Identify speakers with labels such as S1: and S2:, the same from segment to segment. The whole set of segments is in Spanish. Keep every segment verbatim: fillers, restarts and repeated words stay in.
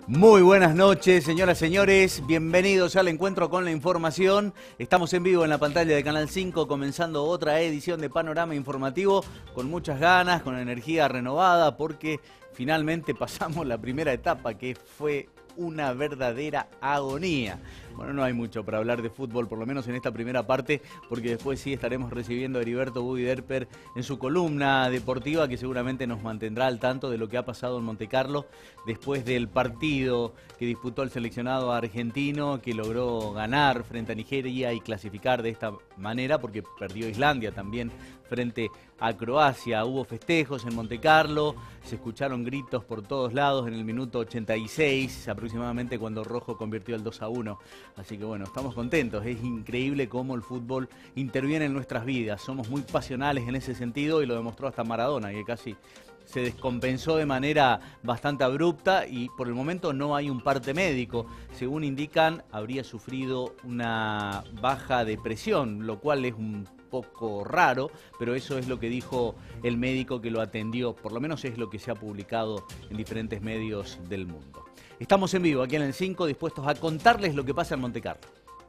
S1: Muy buenas noches, señoras y señores. Bienvenidos al encuentro con la información. Estamos en vivo en la pantalla de Canal cinco, comenzando otra edición de Panorama Informativo con muchas ganas, con energía renovada, porque finalmente pasamos la primera etapa, que fue una verdadera agonía. Bueno, no hay mucho para hablar de fútbol, por lo menos en esta primera parte, porque después sí estaremos recibiendo a Heriberto Buiderper en su columna deportiva, que seguramente nos mantendrá al tanto de lo que ha pasado en Montecarlo después del partido que disputó el seleccionado argentino, que logró ganar frente a Nigeria y clasificar de esta manera, porque perdió Islandia también frente a Croacia. Hubo festejos en Montecarlo, se escucharon gritos por todos lados en el minuto ochenta y seis, aproximadamente, cuando Rojo convirtió el dos a uno. Así que bueno, estamos contentos. Es increíble cómo el fútbol interviene en nuestras vidas. Somos muy pasionales en ese sentido y lo demostró hasta Maradona, que casi se descompensó de manera bastante abrupta y por el momento no hay un parte médico. Según indican, habría sufrido una baja de presión, lo cual es un poco raro, pero eso es lo que dijo el médico que lo atendió. Por lo menos es lo que se ha publicado en diferentes medios del mundo. Estamos en vivo aquí en el cinco, dispuestos a contarles lo que pasa en Montecarlo.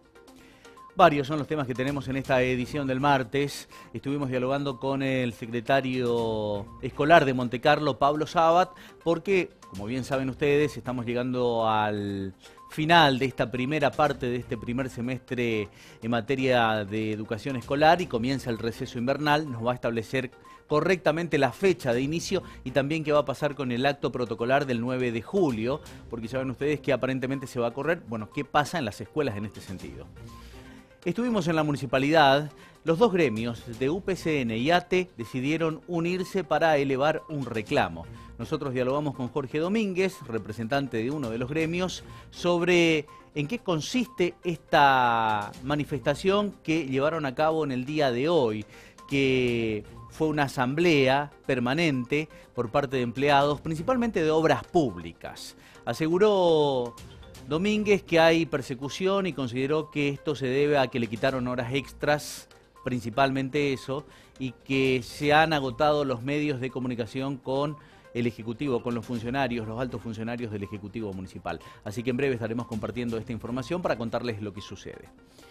S1: Varios son los temas que tenemos en esta edición del martes. Estuvimos dialogando con el secretario escolar de Montecarlo, Pablo Sabat, porque, como bien saben ustedes, estamos llegando al final de esta primera parte de este primer semestre en materia de educación escolar y comienza el receso invernal. Nos va a establecer correctamente la fecha de inicio y también qué va a pasar con el acto protocolar del nueve de julio, porque saben ustedes que aparentemente se va a correr. Bueno, ¿qué pasa en las escuelas en este sentido? Estuvimos en la municipalidad. Los dos gremios de U P C N y A T E decidieron unirse para elevar un reclamo. Nosotros dialogamos con Jorge Domínguez, representante de uno de los gremios, sobre en qué consiste esta manifestación que llevaron a cabo en el día de hoy, que fue una asamblea permanente por parte de empleados, principalmente de obras públicas. Aseguró Domínguez que hay persecución y consideró que esto se debe a que le quitaron horas extras, principalmente eso, y que se han agotado los medios de comunicación con el Ejecutivo, con los funcionarios, los altos funcionarios del Ejecutivo Municipal. Así que en breve estaremos compartiendo esta información para contarles lo que sucede.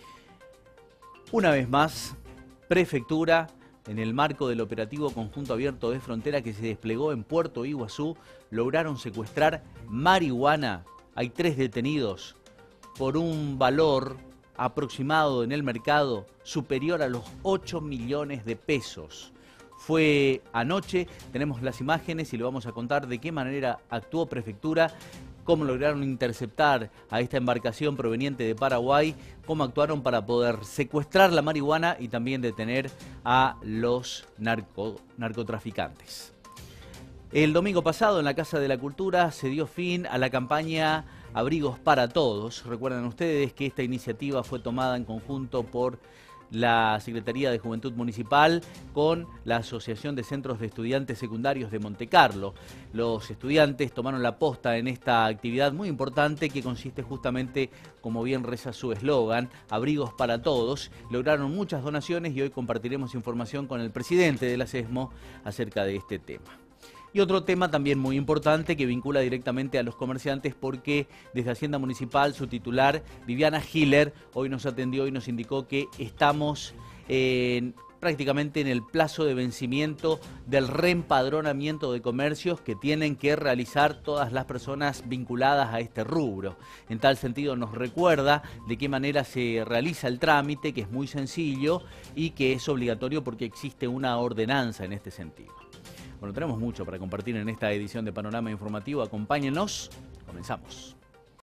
S1: Una vez más, Prefectura, en el marco del operativo conjunto abierto de frontera que se desplegó en Puerto Iguazú, lograron secuestrar marihuana. Hay tres detenidos por un valor aproximado en el mercado superior a los ocho millones de pesos. Fue anoche, tenemos las imágenes y le vamos a contar de qué manera actuó Prefectura, cómo lograron interceptar a esta embarcación proveniente de Paraguay, cómo actuaron para poder secuestrar la marihuana y también detener a los narco, narcotraficantes. El domingo pasado en la Casa de la Cultura se dio fin a la campaña Abrigos para Todos. Recuerdan ustedes que esta iniciativa fue tomada en conjunto por la Secretaría de Juventud Municipal con la Asociación de Centros de Estudiantes Secundarios de Montecarlo. Los estudiantes tomaron la posta en esta actividad muy importante que consiste justamente, como bien reza su eslogan, Abrigos para Todos. Lograron muchas donaciones y hoy compartiremos información con el presidente de la SESMO acerca de este tema. Y otro tema también muy importante que vincula directamente a los comerciantes, porque desde Hacienda Municipal su titular, Viviana Hiller, hoy nos atendió y nos indicó que estamos en, prácticamente en el plazo de vencimiento del reempadronamiento de comercios que tienen que realizar todas las personas vinculadas a este rubro. En tal sentido nos recuerda de qué manera se realiza el trámite, que es muy sencillo y que es obligatorio porque existe una ordenanza en este sentido. Bueno, tenemos mucho para compartir en esta edición de Panorama Informativo. Acompáñenos. Comenzamos.